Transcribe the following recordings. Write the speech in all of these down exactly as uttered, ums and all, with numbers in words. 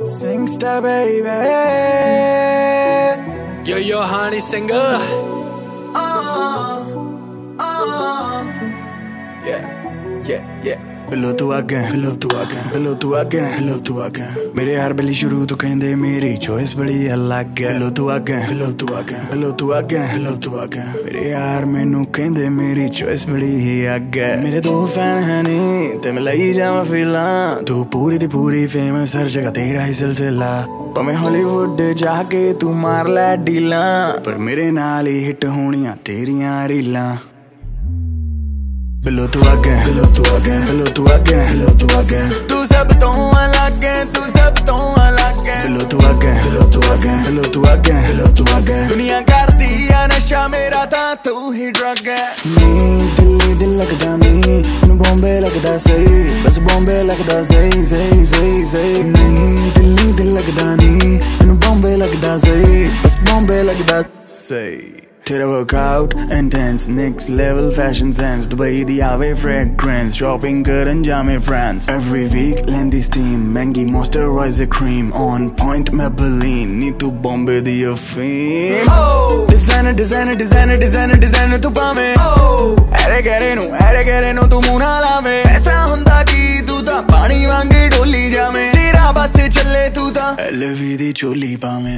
Singsta baby. Yo yo honey singer. Oh, oh. Yeah, yeah, yeah. Hello to again, hello to again, hello to again, hello to again. मेरे यार बली शुरू तो कहंदे मेरी choice बड़ी अलग है. Hello to again, hello to again, hello to again, hello to again. मेरे यार मैनू कहंदे मेरी चॉइस बड़ी ही अलग है. मेरे दो फैन हैं नी ते मैं लई जावां फिल्मां. तू पूरी दी पूरी फेमस हर जगह तेरा ही सिलसिला. भावें हॉलीवुड जाके तू मार लै डीलां, पर मेरे नाल ही हिट होनियां तेरियां रीलां. Hello to again, hello to again, hello to again, hello to again. तू सब तो अलग है, तू सब तो अलग है. Hello to again, hello to again, hello to again, hello to again. दुनिया करती है नशा मेरा तां तू ही ड्रग है. नी दिल्ली दिल लगदा नी, मैनू बॉम्बे लगदा सही. बस बॉम्बे लगदा सही सही सही सही. नी दिल्ली दिल लगदा नी, मैनू बॉम्बे लगदा सही. बस बॉम्बे लगदा सही. तेरा workout intense, next level fashion sense. Dubai दी आवे fragrance, shopping करन जामे France. Every week लेंदी steam, महंगी moisturizer cream. On point Maybelline, नी तू Bombay दी अफीम. Oh, designer designer designer designer designer तू पावे. Oh, ऐरे गहरे नू ऐरे गहरे नू तू मुँह ना लावे. ऐसा हुंदा कि तू तां पानी वांगे डोली जावे. तेरा बस चले तू तां L V दी चोली पावे.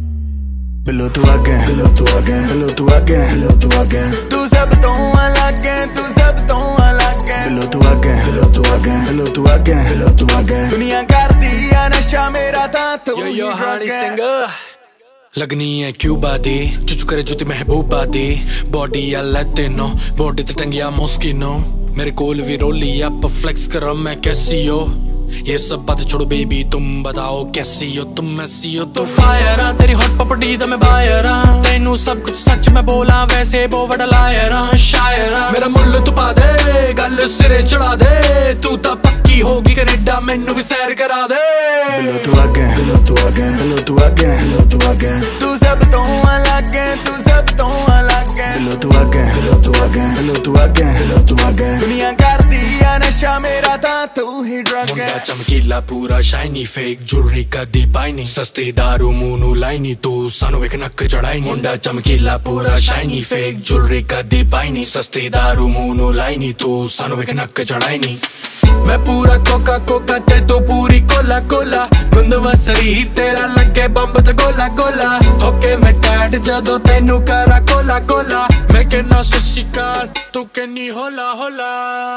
Hello to again, hello to again, hello to again, hello to again. तू सब तो अलग है, तू सब तो अलग है. Hello to again, hello to again, hello to again, hello to again. दुनिया करती है नशा मेरा तां तू ही Yo yo honey ड्रग है. singer. लगनी है क्यूबा दी, चुचु करे जुती महबूबा दी. बॉडी या लैटिनो, बॉडी ते टंगिया मोस्किनो. मेरे कोल भी रोली अप फ्लेक्स करो मैं कैसी हो. ये सब बातें छोड़ो बेबी, तुम बताओ कैसी हो तुम. ऐसी हो तो फायर आ, तेरी हॉट पपड़ी दा मैं बायर आ. तेनू सब कुछ सच मैं बोला वैसे वो बड़ा लायर आ. शायर आ मेरा मुल्ल तू पा दे, गल सिरे चढ़ा दे. तू तां पक्की होगी कनेडा, मैनू भी सैर करा दे. Hello to again, hello to again, hello to again, hello to again. तू सब तो अलग है, तू सब तो अलग है. Hello to again, hello to again, hello to again, hello to again. दुनिया करती है नशा मेरा तां तू ही ड्रग है. चमकीला पूरा शाइनी, फेक ज्वेलरी कदी पाई नहीं. सस्ती दारू मुंह नू लाई नहीं, तू सानू एक नक चढ़ाई नहीं. मुंडा चमकीला पूरा शाइनी, फेक ज्वेलरी कदी पाई नहीं. सस्ती दारू मुंह नू लाई नहीं, तू सानू एक नक चढ़ाई नहीं. मैं पूरा कोका कोका ते तू पूरी कोला कोला. गुंदवा शरीर तेरा लगे बंब ते गोला गोला. होके मैं टैड जदों तेनू करा कोला कोला. मैं कहना सशिकाल तू कहनी होला होला.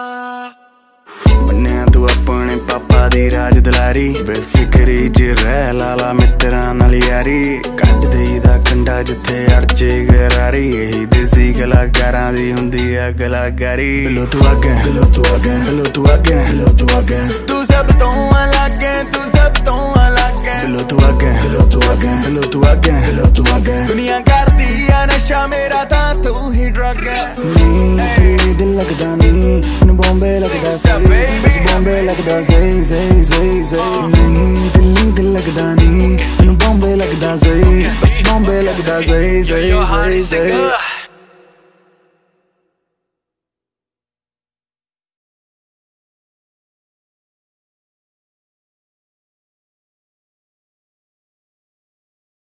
मन्निया तू अपने पापा दी राज दुलारी. बेफिक्री च रह लाला मित्रां नाल यारी. कट देईदा कंडा जिथे अड़चे गरारी. यही देसी कलाकारां दी हुंदी है कलाकारी. Hello to again, hello to again, hello to again, hello to again. तू सब तो अलग है, तू सब तो अलग है. Hello to again, hello to again, hello to again, hello to again. दुनिया करती है नशा मेरा तां तू ही ड्रग है. नी दिल लगदा नी, मैनू बॉम्बे लगदा सही. बस बॉम्बे लगदा सही सही सही सही. नी दिल्ली दिल लगदा नी, मैनू बॉम्बे लगदा सही. बस बॉम्बे लगदा सही सही सही सही.